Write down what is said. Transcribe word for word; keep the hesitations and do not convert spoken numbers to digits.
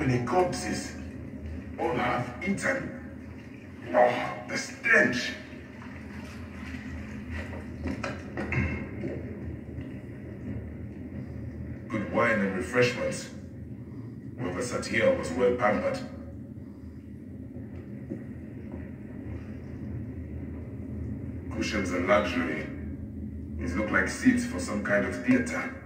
many corpses. All half eaten. Oh, the stench. Good wine and refreshments. Whoever sat here was well pampered. Cushions and luxury. These look like seats for some kind of theater.